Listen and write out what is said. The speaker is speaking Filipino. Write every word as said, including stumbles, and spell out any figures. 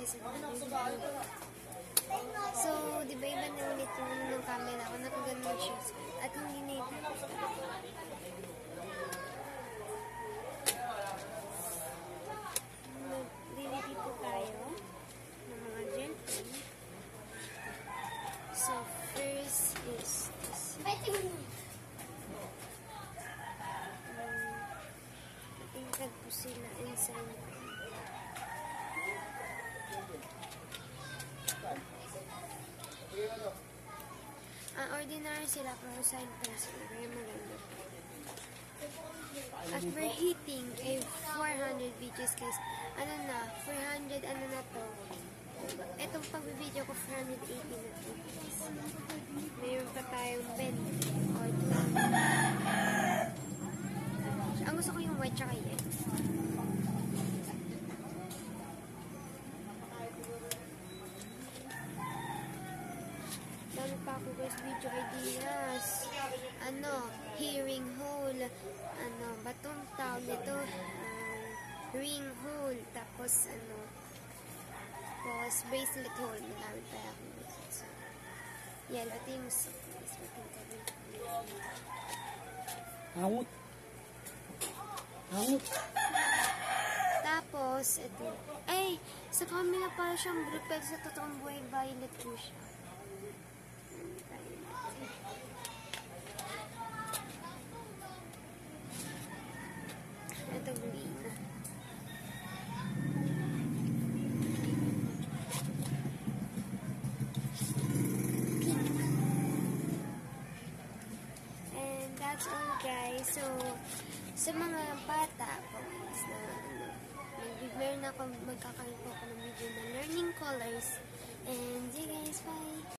guys. So, di ba iba na ulit yung ng camera ko, nakaganon siya. At hindi na ito. Mag-review po tayo ng mga gentlemen. So, first is this. Tingkad po sila inside. Ang uh, ordinary sila pero side press ko. Very maganda. At we're hitting a four hundred videos guys. Ano na, four hundred ano na to. Itong pag-video ko four eighty na to. Mayroon pa tayong pen or two. Ang gusto ko yung white tsaka yan. Dami pa ako guys video ideas. Ano, hearing hole. Ano, batong tawag nito. Um, ring hole. Tapos ano, tapos bracelet hole. Marami pa ako guys. So, yan, ito yung soap guys. Hangot. Hangot. Tapos, ito. Ay, sa camera para siyang blue pero sa totoong buhay violet po siya. Ito green. And that's all guys. So, sa mga bata po guys na ano, mag-learn ako, magkakaroon po ako ng video na learning colors. And see you guys, bye!